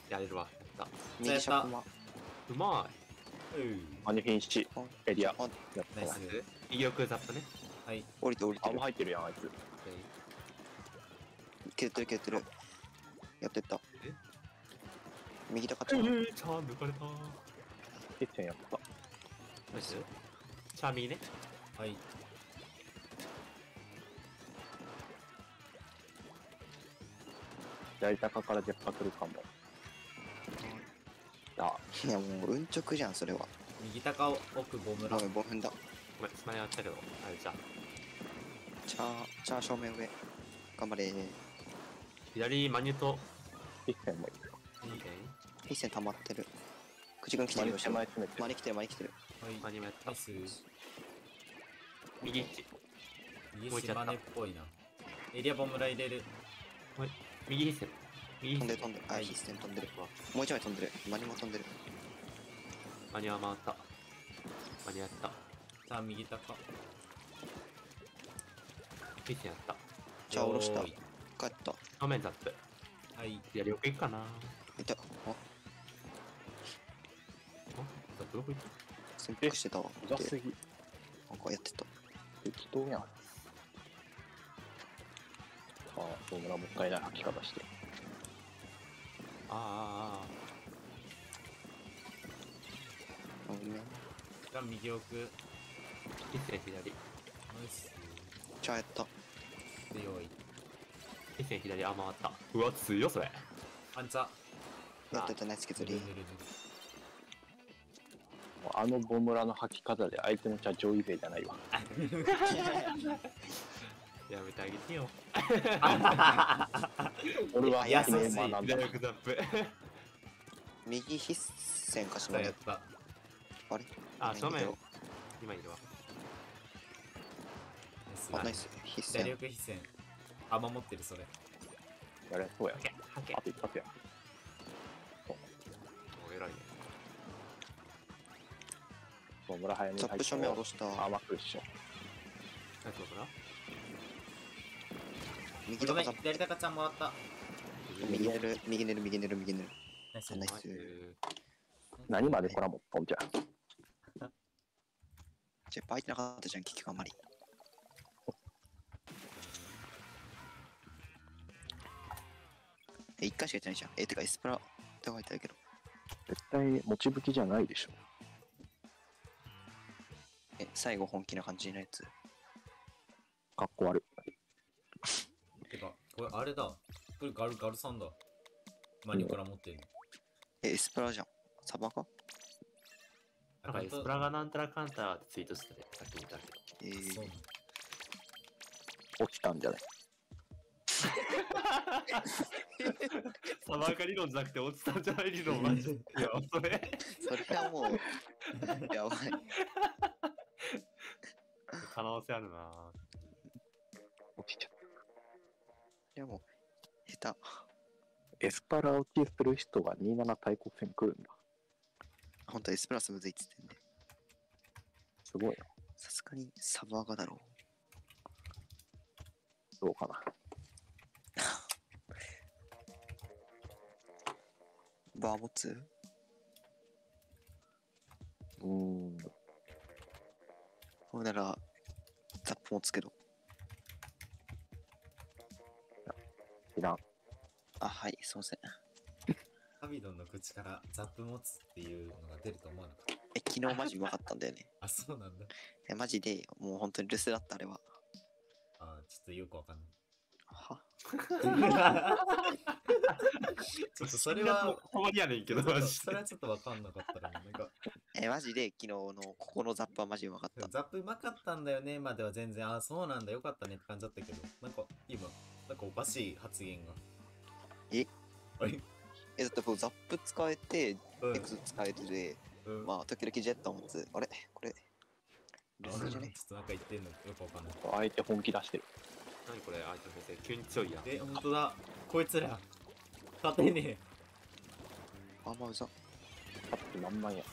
やれるわ。やった。 右シャコマ。 うまアニフィンシエリア。 あ、 やったわい。ナイス。右奥ザップね。 はい。 降りて降りてあ、もうる。 入ってるやん、あいつ。 蹴ってる蹴ってる。やってった。 え右高ちゃん。 チャー抜かれた。 決戦やった。 ナイス。チャー右ね。 はい。 左高からジェッパ来るかも。あ、 いやもううんちょくじゃんそれは。 右高奥ボムラご。めん5分だ。 ごめん、つまりあったけど。あれじゃあ。 チャー正面上。頑張れー。 左マニュと。 決戦もいる。 一線溜まってる。口くん来てるよ。 手前詰めて。 前に来てる前に来てる。 はい。 マニュもやったナイ。ス。 右1。 右島根っぽいな。エリアボムラ入れる。 右必戦。右必戦。 飛んで飛んで。あ、 はい必戦飛んでる。もう一枚飛んでる。マニも飛んでる。 マニュは回った。マニュやった。 さあ、右高。 必戦やった。 じゃあ下ろした。 よーい帰った。 正面ザップ。 はい。 左奥行くかな。 いた。あ、 ザップどこ行っ潜伏してたわ。 うざすぎ。 なんかやってた。 適当やん。ああ、そう村もったいない吐き方して。 た？あごめん。 じゃあ、右奥。ナイ必戦左。 ス。 チャーやった。 で、用意。 必戦左。あ、回った。うわ、強っそれ。 パンチャ。 やってたナイス削り。 あのボムラの吐き方で相手の茶上位勢じゃないわ。 やめてあげてよ。 俺は優しい昨日学んだ。 左奥ザップ。 右必戦かしらね。 やった。 あれあ、正面右。 今いるわ。 あ、ナイス。必左戦。 奥必戦。あ、守ってる、それ。 やれそうや。 はけ。 あと一発や。 お偉いね。 ボムラ早めにザップ正面下ろした。 甘く一緒。 何とかな。 右ごめん、 高ザップ。 左高ちゃんもらった。 右寝る、右寝る、右寝る、右寝る。 ナイスナイス。 何までコラボっとんじゃん。 じゃあ、バイてなかったじゃん、結局あんまり。1回しかやってないじゃん。てか、エスプラって書いてあるけど。 絶対持ち吹きじゃないでしょ。 最後本気な感じのやつ。 かっこ悪い。 てか、これあれだ。これガルさんだ。マニコラ持ってるの。 エスプラじゃん。サバかなんかエスプラがなんたらかんたらってツイートしてて、さっき見たけど。 そうなの。 落ちたんじゃない。 サバーカ理論じゃなくて落ちたんじゃない理論マジで。いや、それ。 それはもう、やばい。 可能性あるな。 落ちちゃっでも、下手。 た。エスパラ落ちする人が27対抗戦来るんだ。 ほんとエスプラスむずいっつってんで。 すごいな。 さすがにサバがだろどうかな。 う。バー持つほんなら、ザップ持つけど。 いらん。 あ、はい、すいません。 ハビドンの口からザップ持つっていうのが出ると思わなかった。 昨日マジうまかったんだよね。 あ、そうなんだ。 マジで、もう本当に留守だった、あれは。 あ、ちょっとよくわかんない。 はちょっとそれは、 ほんまにやねんけど、マジそれはちょっとわかんなかったら、なんか、 マジで昨日のここのザップはマジうまかった。 ザップうまかったんだよねまでは全然、あ、そうなんだ、よかったねって感じだったけど、なんか今、なんかおかしい発言が。あれだってこうザップ使えて、 うんエクス使えてで、 うん。 まあ時々ジェット持つ。あれこれ、留守じゃねちょっとなんか言ってんのよくわかんない。 相手本気出してる。 何これ、相手の先生、急に強いやん。 ほんとだ。こいつら、勝てねあんまうざ。 さっきまんまんや。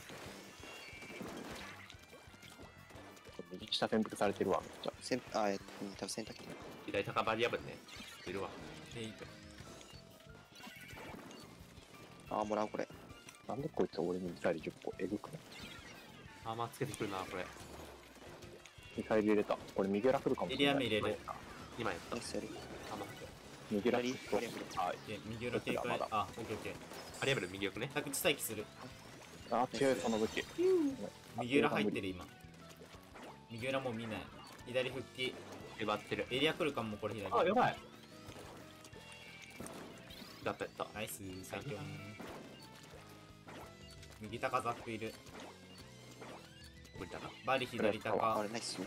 右下潜伏されてるわ、めっちゃ。 多分洗濯機。 左高バリアブルね。いるわ。 え。 ああー、もらうこれ。 なんでこいつ俺にミサイル10個えぐくない？ アーマーつけてくるな、これ。 ミサイル入れた。これ右ラ来るかもしれない。 エリア目入れる。 今やった。 ナイスやり。 アーマーつけ右ラ来ると。 左左はい。 で右裏警戒まだ。 あ、オッケーオッケー。 アリアベル右奥ね。 宅地待機する。 あ、違う、その武器。 右裏入ってる今。右裏もう見ない。左復帰。 奪ってる。 エリア来るかもこれ左。 あ、やばい。やったやった。 ナイス、最強。右高ザックいる。 無理だな。 バリ左あ高。 れナイス。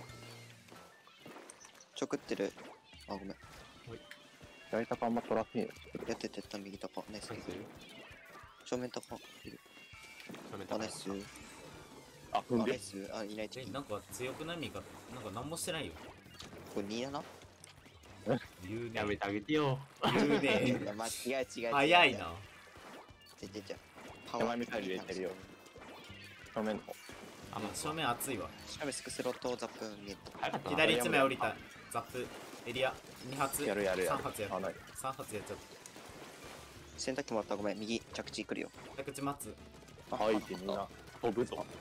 ちょくってる。あ、ごめん。 左高あんま取らせんよ。 やってってった右高。ナイスナイス。 正面高。いる。あ、ナイス。 あ、 あ、 踏んで。 ナイス。あ、いない敵。 なんか強くない味方。なんか何もしてないよ。 これ27？ 言うね。 やめてあげてよ。 言ういね。 や、間違う。 早いな。 じゃ。 手前ミサイル入れてるよ。正面の方。 あ、まあ、 正面熱いわ。 しかもスクスロとザップ見えた。 早かったな。 左1枚降りた。ザップ。エリア。2発。 やる。 3発やる。 あ、ない。 3発やっちゃっ洗濯機もらった。ごめん。右着地来るよ。 た。着地待つ。 はい、ってみんな飛ぶぞ。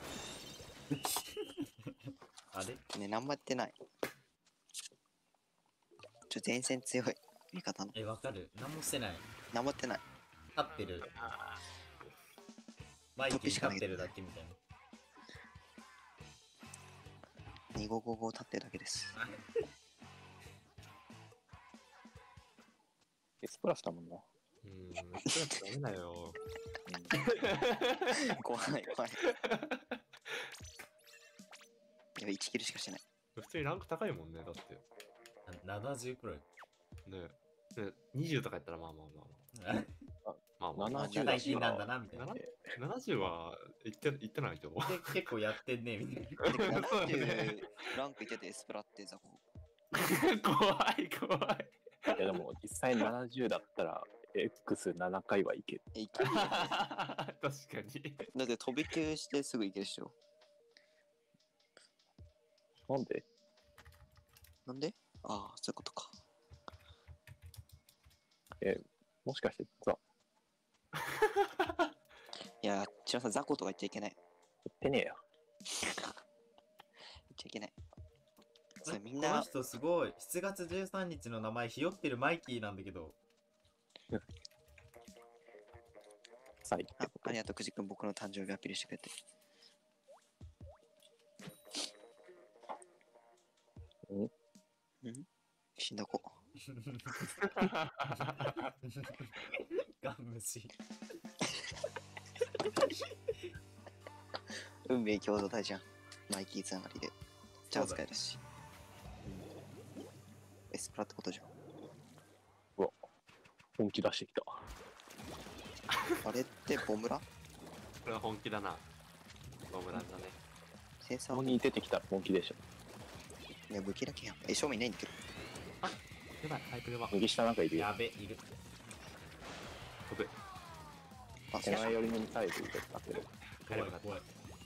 あれね、何もやってない。前線強い。味方の。 わかる。何もしてない。 何もやってない。 立ってる。マイキー立ってるだけみたいな。 2555立ってるだけです。 S プラスだもんな。 それダメだよ。 怖い。いや、1キルしかしてない。 普通にランク高いもんね、だって。 70くらい。 ねえ。20とかやったらまあ。 70 最近なんだなみたいな。 70は言ってないと思う。 結構やってんねみたいな。 70ランクいっててエスプラってザコ。 怖い。 いやでも実際70だったら X7 回はいける。 いける。 確かに。 だって飛び級してすぐいけるっしょ。 なんで？ なんで？ああ、そういうことか。 もしかしてさ、 いや、千代さん、ザコとか言っちゃいけない。 言ってねえよ。 言っちゃいけない。それみんこのな、 人すごい。7月13日の名前ひよってるマイキーなんだけど。 さいってあことありがとう、くじくん、僕の誕生日アピールしてくれて。死んだ子。 ガン無視。 運命共同体じゃん。マイキーつながりで。チャンス使えるし。エスプラってことじゃん。 本気出してきた。 あれってボムラ？ これは本気だな。ゴムランだね。 センサーここに出てきたら本気でしょ。 ね、武器だけやん。正面いないんだけど。 やばい、タイプでは。 右下なんかいるよ。 やべ、いる。 飛ぶ。 あ、 手前寄りのミサイルで使ってる。 怖い怖い。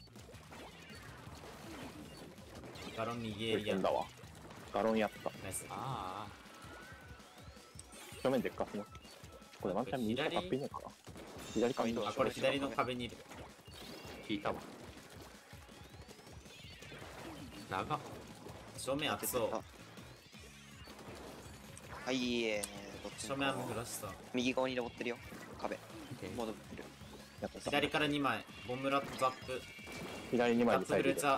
ガロン右エリア。 んだわ。ガロンやった。 ナイス。 あ正面でっかすね。これワンチャン右下カップいねえかな。左か右あ、これ左の壁にいる。 引いたわ。長っ。 正面熱そう。 はい、どっち正面雨降らしさ。 右側に登ってるよ。壁。戻ってる。 やった。 左から2枚。ボムラとザップ。 左2 ザップ枚ミサイルでフレチャー。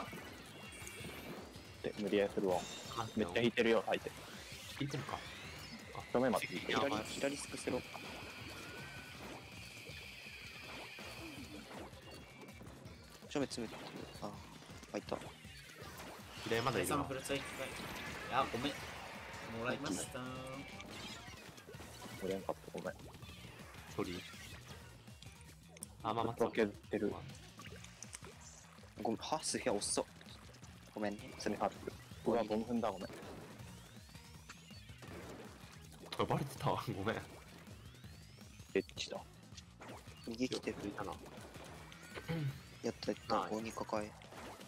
無理やりするわ。めっちゃ引いてるよ、相手。 引いてるか。 正面まで引いてる。 左スクスロ。正面詰めてる。あ、入った。 左まだいるわ第3フ。レチャー1回。いや、ごめん。もらいました。 無理やんかった、ごめん。 ソリー。あ、まあまあ、 ちょっと削ってる。 ごめん、は、すげえ遅っ。ごめんね。 攻め張ってる。うわ、ボム踏んだ、ごめん。 バレてたわ、ごめん。 エッチだ。 右来てる。 いたな。 やったやった。5に抱え。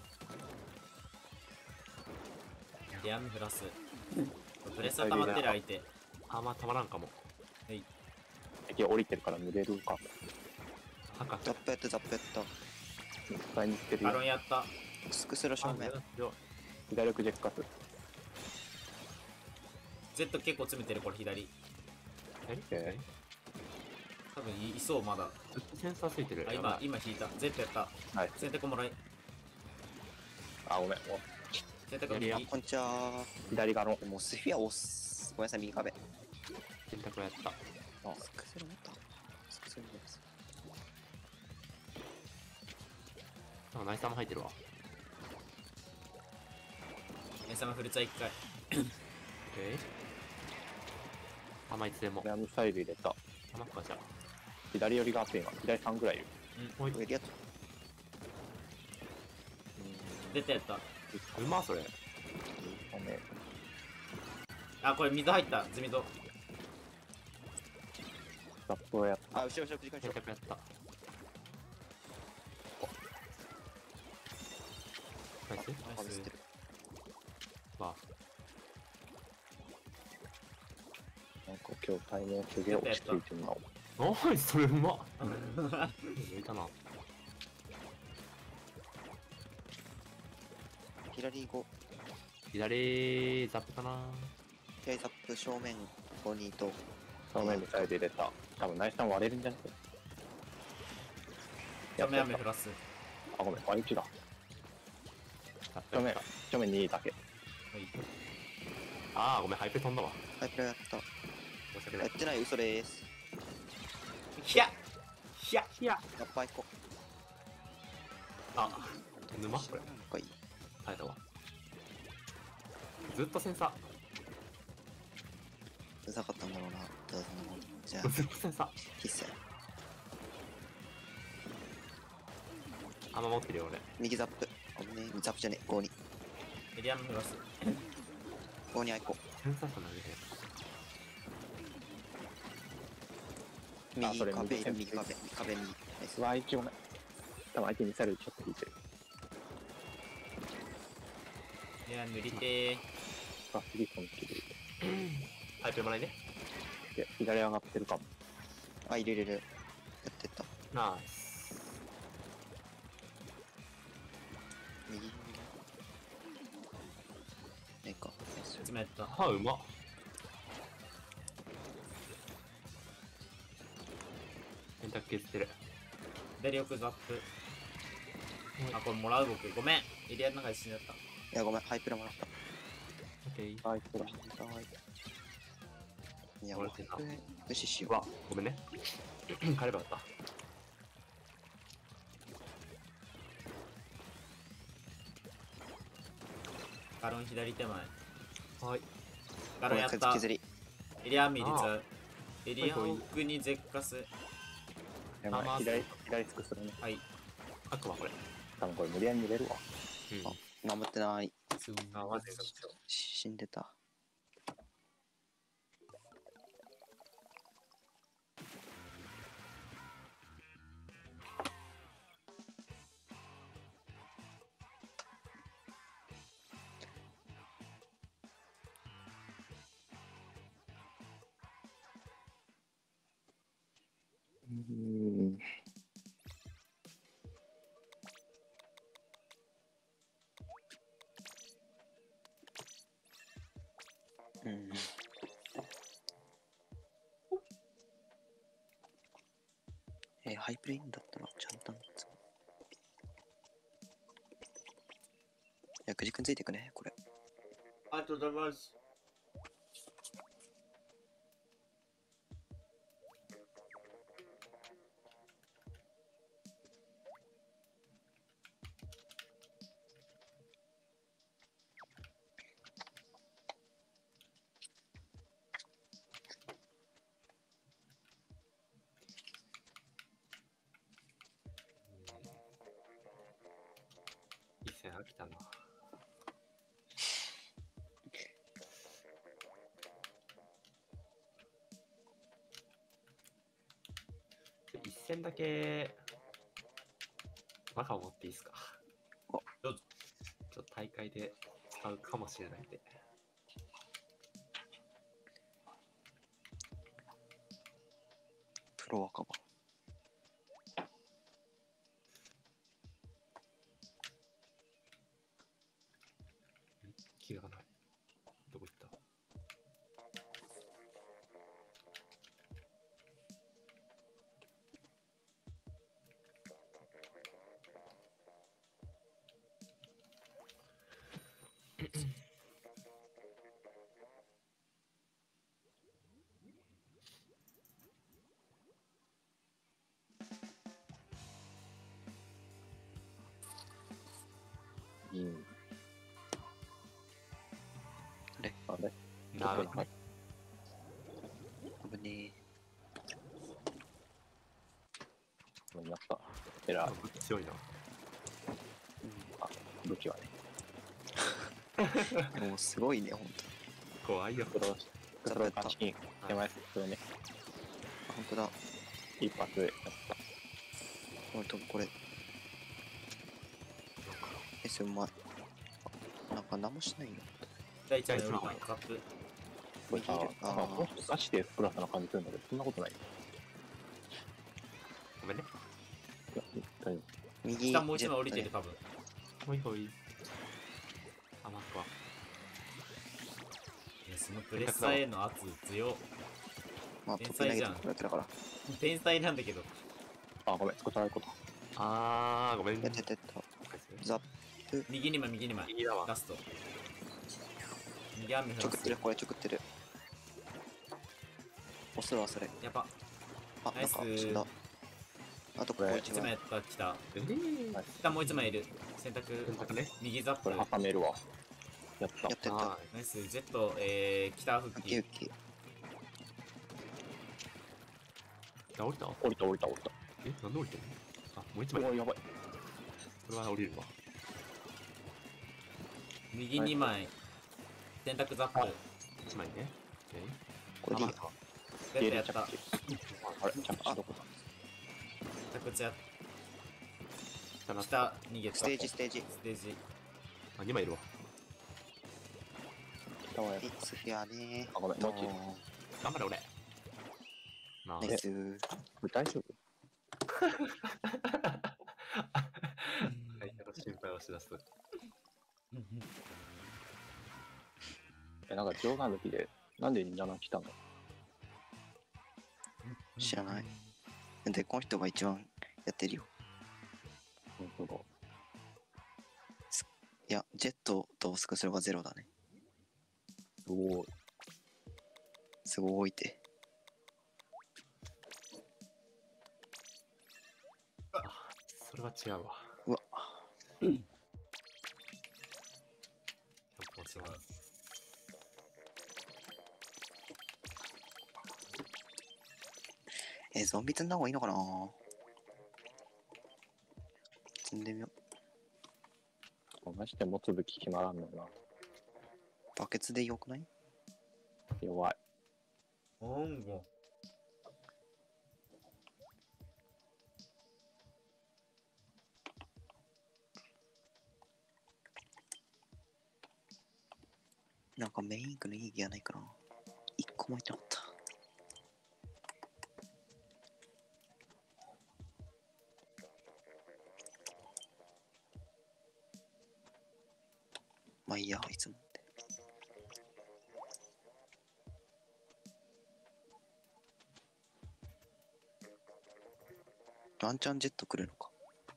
で、雨降らす。プレッサー溜まってる相手。 あ、まあたまらんかも。 敵降りてるから濡れるか。 博ザップやったザップやった。 使いに来てるガロよ。 ンやった。 スクスロ正面。 左奥ジェッカス。 Z 結構詰めてる、これ左。 え多分いそう、まだ。 ずっとセンサーついてる。 あ、 やばい今引いた。Z やった。 はい。 選択もらい。 あ、ごめん。 選択右やり。 こんにちは。 左側の。 もうスフィア押す。ごめんなさい、右壁。 選択をやった。 スクスロ持ったスクスロです。 なんかナイスアも入ってるわ。 エンサムフルツァ1回。 甘いつでも。 レアミサイル入れた。 甘くかじゃあ。 左寄りがペンが。左3ぐらいいる。 おい、 エリアと。 出てやった。 うまそれ。 ごめん。 あ、これ水入った。ズミド。 ラップをやっあ、後ろ、時間選択やった。ナイス。 あ、見せてる。 わなんか今日対面すげえ落ち着いてるな。 あ。ナイス、それうまっ。抜いたな。 左5。 左ザップかな。 左ザップ正面5、2と。 正面ミサイル入れた。多分ナイスさん割れるんじゃない？ 雨雨降らす。 あ、ごめん。割り違う。正面、正面2だけ。 ああ、ごめん、ハイペ飛んだわ。 ハイプラやった。 申し訳ない。 やってない、嘘です。 ひゃひゃいや。 ラッパー行こあ、沼う。 これ。 なんかいい。 耐えたわ。ずっとセンサうざかったんだろうな。どうぞじゃあー。、ずっとセンサー。 必須や。 あんま持ってるよ、俺。 右ザップ。ごめんね。ザップじゃねえ。5、2。 エリアム降らす。 5、2、あいこセンサーさん投げて。 う。 あそれ右壁、 右右壁、壁右。ナイス。 うわ、一応ね。多分相手ミサイルちょっと引いてる。 いや、塗りてー。 あ、次この切る。 ハイペもらいね。 で、左上がってるかも。 あ、入れれる。やってった。 ナイス。 右。ないか。ナイス。 詰めやった。 はあ、うまっ。選択削ってる。 左奥ザップ。あ、これもらう僕。ごめん。エリアの中で死んじゃった。 いや、ごめん。ハイプラもらった。 オッケー。 あいつだ。 いや、 俺ってなこれ無視しようわ、ごめんね。帰ればよかった。 ガロン左手前。 はい。 う。 ガロンやった。 削り。 エリアミリあツ。エリア奥にゼッカス。 やばいまあ左つくするね。 はい。 悪魔これ。 多分これ無理やり入れるわ。 うん。 守ってない。 あ、マジで。 死んでた。うん。ハイプレインだったな。ちゃんと。いや、くじくんついてくね、これ。 ありがとうございます。 一戦飽きたな。一戦だけマカを持っていいですか。 どうぞ。 ちょっと大会で使うかもしれないんで。 プロ若葉。 気がない。どこ行った？ うん。 あれあれなるほど。 危ねやった。エラー。 強いな。 武器はね。 え。もうすごいね、ほんと。 怖いよ。 クロー監視金。手前するね。 あ、ほんとだ。 一発でやっこれ。うまい。なんか何もしないよ。 第1話のカップ。 これさ、ガチでプラスな感じするんだけど、そんなことない。 ごめんね。 いや、大丈右下もう一枚降りてる、多分。 ほいほい。あ、マックは。 いや、そのプレッサーへの圧強。 まあ、 天才じゃんこれだから。 天才なんだけど。 夫。あ、ごめん、少しあること。 ごめん。 やって。ザップ。 右に右に右だわ。 ラスト。右アンメフランス。 ちょくってる、これちょくってる。押すわ、それ。 やば。 あ、なんか死んだ。あとこれ 1枚やった、来た。 はい下もう1枚いる。選択ね。 右ザップ。 これ挟めるわ。やった。 やってた。 はナイス、ジェット、北復帰。 ウキウキ。 い。降りた？ 降りた。 え、なんで降りてんの？あ、もう一うわ、 枚。 やばい。 これは降りるわ。 右2枚。選択ザップ。 一枚ね。 これでいいよ。 ベッドやった。 あれ、着地どこだ？ 着地やっ下な。 下逃げた。 ステージ。 ステージ。 あ、2枚いるわ。 北はやっスフィアねあ、ごめん、もう一頑張れ、俺。なあナイス。 これ大丈夫？ 相手の心配をしだす。 なんか冗談抜きで、なんで7来たの？ 知らない。で、この人が一番やってるよ。 本当だ。 いや、ジェットとスクスルがゼロだね。 すごい。 すごいって。 それは違うわ。 うわ。 もちろん。 ゾンビ積んだ方がいいのかな。積んでみよう。 マジで持つ武器決まらんのよな。 バケツでよくない？ 弱い。 音語。 なんかメインインクのいいギアないかな。一個も入ってなかった。まあいいや、いつもって。ワンチャンジェット来るのか。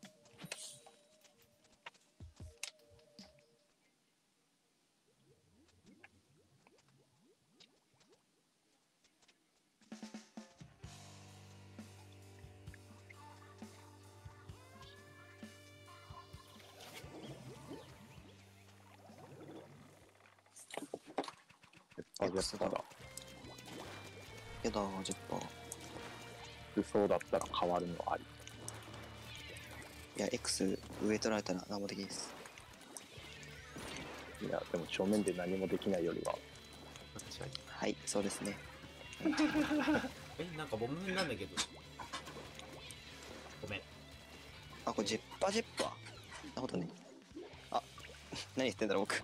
あ、ジェットだ。 やだ、ジェット。 武装だったら変わるのあり。 いや、X 上取られたら何もできないです。 いや、でも正面で何もできないよりは。 確かに。 はい、そうですね。 なんかボムなんだけど。ごめん。 あ、これジェッパー。なるほどね。あ、何言ってんだろう、僕。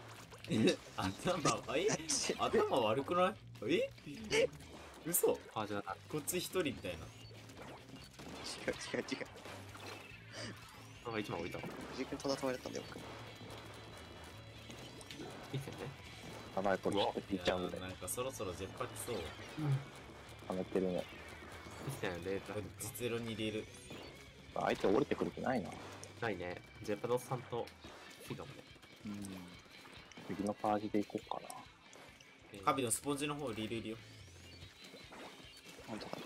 頭悪くない？嘘？ あ、じゃあ、 こっち一人みたいな。 違う。 なんか1枚降りたわ。 藤井君とだと言われたんだよ、僕。 いいっすよね。 やばい、これちょっといっちゃうんで。 なんかそろそろ絶拍きそう。 溜めてるね。 確かにレーター実路に入れる。 相手降りてくる気ないな。 ないね。ジェパドさんとフィガもね。 右のパージで行こうかな。 カビのスポンジの方リールいるよ。 本当だ。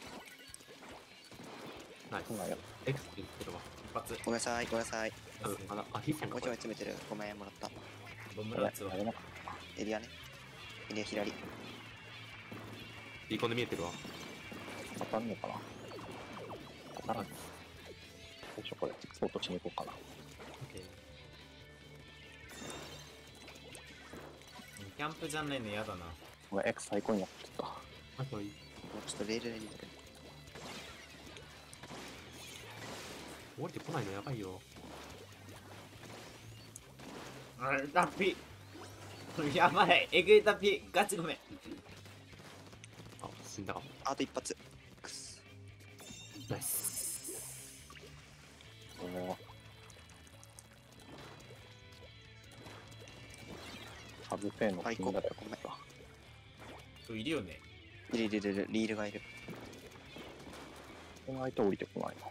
ナイスそうなんや。 エクス言ってるわ。 一発。 ごめんなさい、ごめんなさい。 ヒッセンかこれもう一枚詰めてる。ごめん、もらった。 ボムやラッツはれなかっエリアね。エリア左。 ビーコンで見えてるわ。 た。当たんのかな。当たらん。最初これ、スポットしに行こうかな。 キャンプじゃないの嫌だな。 ごめん、X 最高になってた。 あといい。 もうちょっとレールで見てる。 降りてこないのやばいよ。 あれダピやばい、えぐいダピガチごめん。 あ、死んだかも。 あと一発。くす。 ナイス。 おーサブペンの金だよ、これさ。 いるよね。 いる、リールがいる。 この相手降りてこないな。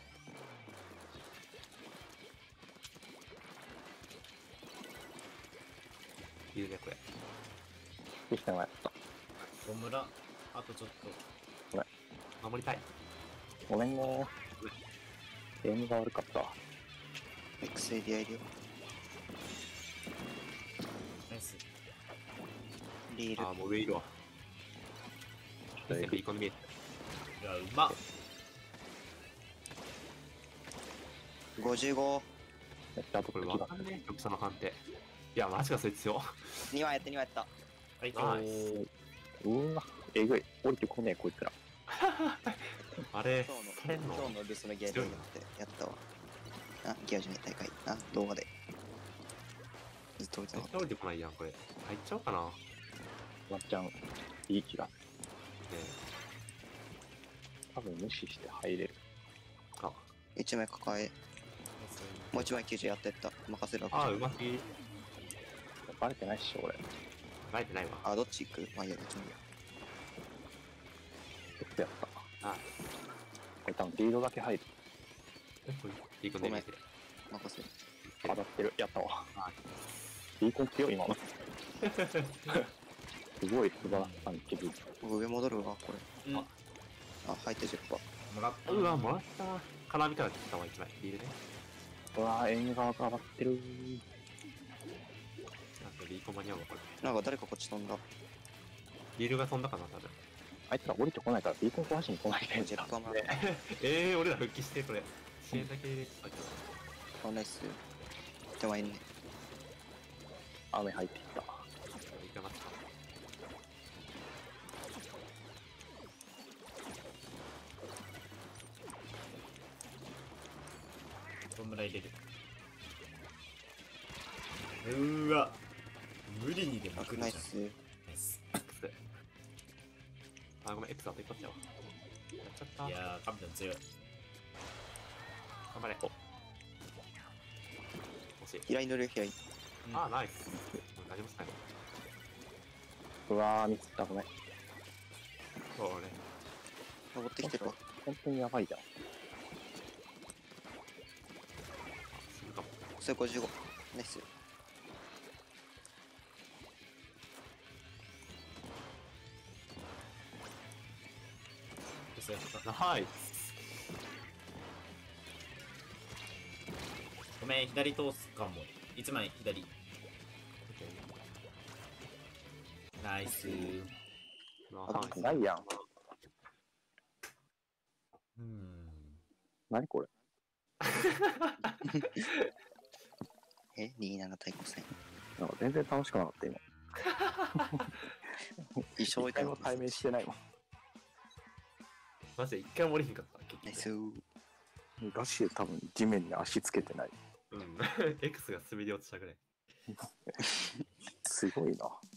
いるね、これ。 できたのやった。 ボムラ、あとちょっと。 守りたい。 ごめんねー。エイムが悪かった。 X エリアいるよ。 ナイス。 リール。 あ、もう上いるわ。 ちょっとビーコンで見えていや、うまっ。 55。 めっちゃ後これで気がわかんねえ。局所の判定。いや、マジかそいつよ。 2枚やった、2枚やった。 はい、 ナイス。 うわ、えぐい。降りてこねえ、こいつら。 あれ、 今日のルスのギアでやってやったわ。あ、ギアじゃない大会。あ、動画で。ずっと置いてなかっ絶対降りてこないやん、これ。入っちゃおうかな。ねワンちゃん、いい気が。 え。 多分無視して入れる。 あ、 た。1枚抱え。もう1枚90やってった。任せるわけじゃあ、 んうますぎ。 バレてないっしょ、俺。 慣れてないわ。 あ、どっち行く？まあいいや、どっちもいいや。 結構やった。 あ、 これ多分リードだけ入る。 これ、ビーコンで見えてる。 任せる。 当たってる。やったわ。 はい。 ビーコン強い、今の。すごい素晴らしさに気づいた。 僕上戻るわ、これ。 うん。 あ、入って10%。 もらった。 うわ、もらった。金網から切ったわ、1枚。ビールね。 うわー、エイムが上がってる。 なんかビーコン間に合うわ、これ。 なんか誰かこっち飛んだ。 ビールが飛んだかな、多分。 あいつら降りてこないからビーコン壊しに来ないで、じゃ 10%もらっ俺ら復帰して、これ。支援だけ入れてたけど。 た。ナイス。手前にね。 雨入ってきた。 いかなかった。 ボムラ入れる。うーわ。無理にでも来るじゃん。ナイナイス。 ス。 X。あ、ごめん、X 当てっこっちゃうわ。やっちゃった。 いやー、カビタン強い。 頑張れ。惜しい。 左乗るよ、左。 あ、ナイス。何もしないの。 うわー、ミスった、ごめん。 そうね。 登ってきてるわ。 本当にやばいじゃん。 死ぬかも。 それ55。ナイス。 そうやったナイス。 ごめん、左通すかも。1枚左。ナイス。 ナイス。 ないやん。何これ。 27対5戦。 なんか全然楽しくなかった、今。 一生置い一回も対面してないもん。 マジで一回も降りへんかった。結ナイ局ス。 ガチで多分地面に足つけてない。 うん。X が滑り落ちたぐらい。 すごいな。